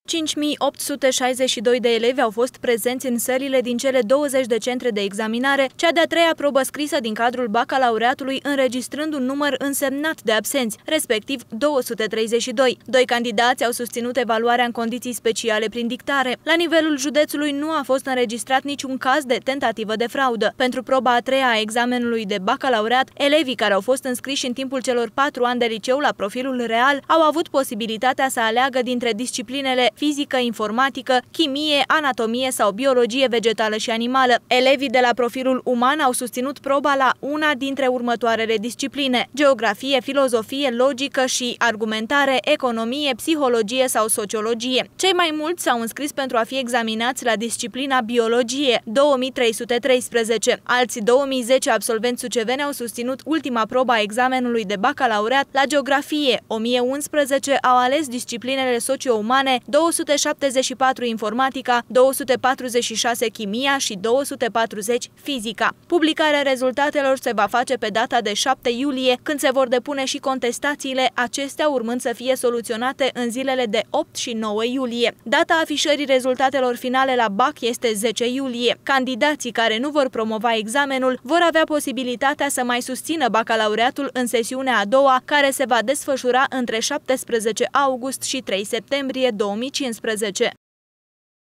5.862 de elevi au fost prezenți în sălile din cele 20 de centre de examinare, cea de-a treia probă scrisă din cadrul bacalaureatului, înregistrând un număr însemnat de absenți, respectiv 232. Doi candidați au susținut evaluarea în condiții speciale prin dictare. La nivelul județului nu a fost înregistrat niciun caz de tentativă de fraudă. Pentru proba a treia a examenului de bacalaureat, elevii care au fost înscriși în timpul celor 4 ani de liceu la profilul real au avut posibilitatea să aleagă dintre disciplinele fizică, informatică, chimie, anatomie sau biologie vegetală și animală. Elevii de la profilul uman au susținut proba la una dintre următoarele discipline: geografie, filozofie, logică și argumentare, economie, psihologie sau sociologie. Cei mai mulți s-au înscris pentru a fi examinați la disciplina biologie, 2313. Alți 2010 absolvenți suceveni au susținut ultima probă a examenului de bacalaureat la geografie, 1011 au ales disciplinele socio-umane, 274 informatica, 246 chimia și 240 fizica. Publicarea rezultatelor se va face pe data de 7 iulie, când se vor depune și contestațiile, acestea urmând să fie soluționate în zilele de 8 și 9 iulie. Data afișării rezultatelor finale la BAC este 10 iulie. Candidații care nu vor promova examenul vor avea posibilitatea să mai susțină bacalaureatul în sesiunea a doua, care se va desfășura între 17 august și 3 septembrie 2015.